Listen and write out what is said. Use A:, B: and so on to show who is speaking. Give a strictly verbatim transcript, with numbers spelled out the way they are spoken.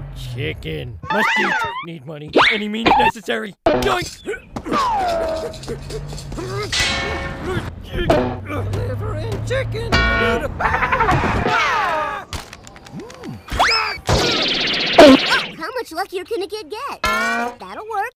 A: Chicken. Must eat. Need money. Any means necessary. Yoink! Delivering chicken.
B: How much luckier can a kid get? That'll work.